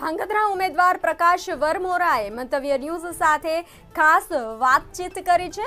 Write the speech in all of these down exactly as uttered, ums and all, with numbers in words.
ધાંગધ્રા ઉમેદવાર પ્રકાશ વરમોરાએ મંતવ્ય ન્યૂઝ સાથે ખાસ વાતચીત કરી છે।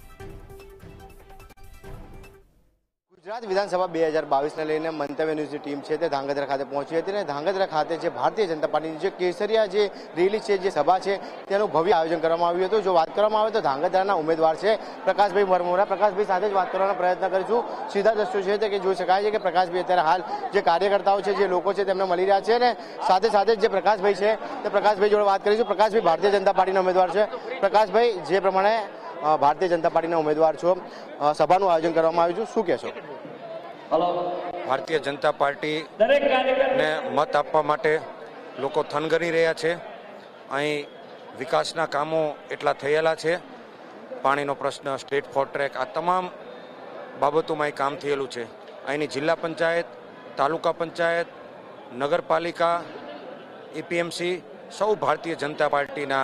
ગુજરાત વિધાનસભા બે હજાર બાવીસ ને લઈને મંતવ્ય ન્યૂઝની ટીમ છે તે ધાંગધ્રા ખાતે પહોંચી હતી અને ધાંગધ્રા ખાતે જે ભારતીય જનતા પાર્ટીની જે કેસરિયા જે રેલી છે, જે સભા છે, તેનું ભવ્ય આયોજન કરવામાં આવ્યું હતું। જો વાત કરવામાં આવે તો ધાંગધ્રાના ઉમેદવાર છે પ્રકાશભાઈ વરમોરા। પ્રકાશભાઈ સાથે જ વાત કરવાનો પ્રયત્ન કરીશું। સીધા દ્રશ્યો છે તે કે જોઈ શકાય છે કે પ્રકાશભાઈ અત્યારે હાલ જે કાર્યકર્તાઓ છે, જે લોકો છે, તેમને મળી રહ્યા છે અને સાથે સાથે જે પ્રકાશભાઈ છે તે પ્રકાશભાઈ જોડે વાત કરીશું। પ્રકાશભાઈ ભારતીય જનતા પાર્ટીના ઉમેદવાર છે। પ્રકાશભાઈ, જે પ્રમાણે ભારતીય જનતા પાર્ટીના ઉમેદવાર છો, સભાનું આયોજન કરવામાં આવ્યું છે, શું કહેશો? ભારતીય જનતા પાર્ટીને મત આપવા માટે લોકો થનગની રહ્યા છે। અહીં વિકાસના કામો એટલા થયેલા છે, પાણીનો પ્રશ્ન, સ્ટેટ ફોર ટ્રેક, આ તમામ બાબતોમાં અહીં કામ થયેલું છે। અહીંની જિલ્લા પંચાયત, તાલુકા પંચાયત, નગરપાલિકા, એપીએમસી સૌ ભારતીય જનતા પાર્ટીના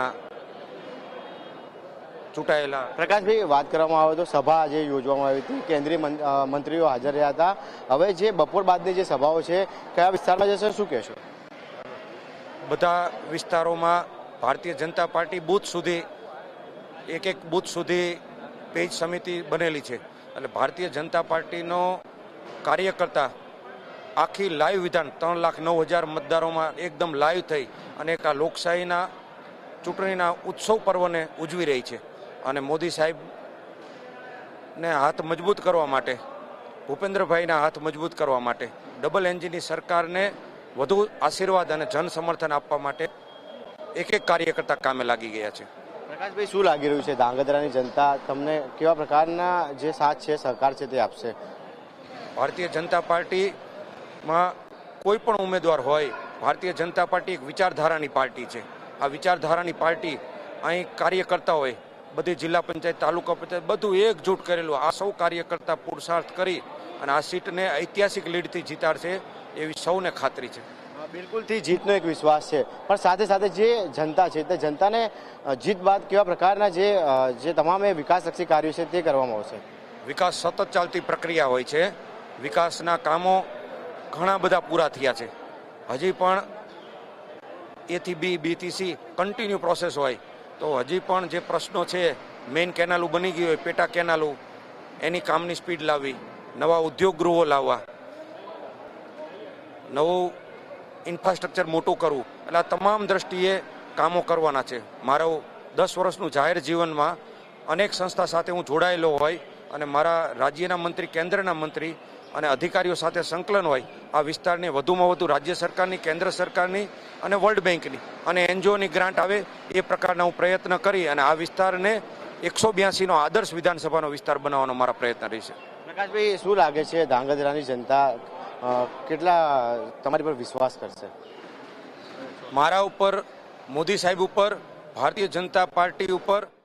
ચૂંટાયેલા। પ્રકાશભાઈ, વાત કરવામાં આવે તો સભા આજે યોજવામાં આવી હતી, કેન્દ્રીય મંત્રીઓ હાજર રહ્યા હતા। હવે જે બપોર બાદની જે સભાઓ છે, કયા વિસ્તારમાં જશે, શું કહેશો? બધા વિસ્તારોમાં ભારતીય જનતા પાર્ટી બૂથ સુધી, એક એક બૂથ સુધી પેજ સમિતિ બનેલી છે। એટલે ભારતીય જનતા પાર્ટીનો કાર્યકર્તા આખી લાઈવ વિધાન ત્રણ લાખ નવ હજાર મતદારોમાં એકદમ લાઈવ થઈ અને એક આ લોકશાહીના ચૂંટણીના ઉત્સવ પર્વને ઉજવી રહી છે। અને મોદી સાહેબને હાથ મજબૂત કરવા માટે, ભૂપેન્દ્રભાઈના હાથ મજબૂત કરવા માટે, ડબલ એન્જિનની સરકારને વધુ આશીર્વાદ અને જન સમર્થન આપવા માટે એક એક કાર્યકર્તા કામે લાગી ગયા છે। પ્રકાશભાઈ, શું લાગી રહ્યું છે ધાંગધ્રાની જનતા તમને કેવા પ્રકારના જે સાથ છે, સહકાર છે, તે આપશે? ભારતીય જનતા પાર્ટીમાં કોઈ પણ ઉમેદવાર હોય, ભારતીય જનતા પાર્ટી એક વિચારધારાની પાર્ટી છે। આ વિચારધારાની પાર્ટી અહીં કાર્યકર્તા હોય, બધી જિલ્લા પંચાયત, તાલુકા પંચાયત બધું એકજૂટ કરેલું, આ સૌ કાર્યકર્તા પુરુષાર્થ કરી અને આ સીટને ઐતિહાસિક લીડથી જીતાડશે એવી સૌને ખાતરી છે। બિલકુલથી જીતનો એક વિશ્વાસ છે, પણ સાથે સાથે જે જનતા છે તે જનતાને જીત બાદ કેવા પ્રકારના જે જે તમામ વિકાસલક્ષી કાર્યો છે તે કરવામાં આવશે? વિકાસ સતત ચાલતી પ્રક્રિયા હોય છે। વિકાસના કામો ઘણા બધા પૂરા થયા છે, હજી પણ એથી બી, બીથી સી કન્ટિન્યુ પ્રોસેસ હોય તો હજી પણ જે પ્રશ્નો છે, મેઇન કેનાલો બની ગઈ હોય, પેટા કેનાલો, એની કામની સ્પીડ લાવવી, નવા ઉદ્યોગ ગૃહો લાવવા, નવું ઇન્ફ્રાસ્ટ્રક્ચર મોટું કરવું, એટલે આ તમામ દ્રષ્ટિએ કામો કરવાના છે। મારો દસ વર્ષનું જાહેર જીવનમાં અનેક સંસ્થા સાથે હું જોડાયેલો હોય અને મારા રાજ્યના મંત્રી, કેન્દ્રના મંત્રી અને અધિકારીઓ સાથે સંકલન હોય, આ વિસ્તારને વધુમાં વધુ રાજ્ય સરકારની, કેન્દ્ર સરકારની અને વર્લ્ડ બેંકની અને એનજીઓની ગ્રાન્ટ આવે એ પ્રકારના હું પ્રયત્ન કરી અને આ વિસ્તારને એકસો બ્યાસીનો આદર્શ વિધાનસભાનો વિસ્તાર બનાવવાનો મારા પ્રયત્ન રહેશે। પ્રકાશભાઈ, શું લાગે છે ધાંગધ્રાની જનતા કેટલા તમારી પર વિશ્વાસ કરશે? મારા ઉપર, મોદી સાહેબ ઉપર, ભારતીય જનતા પાર્ટી ઉપર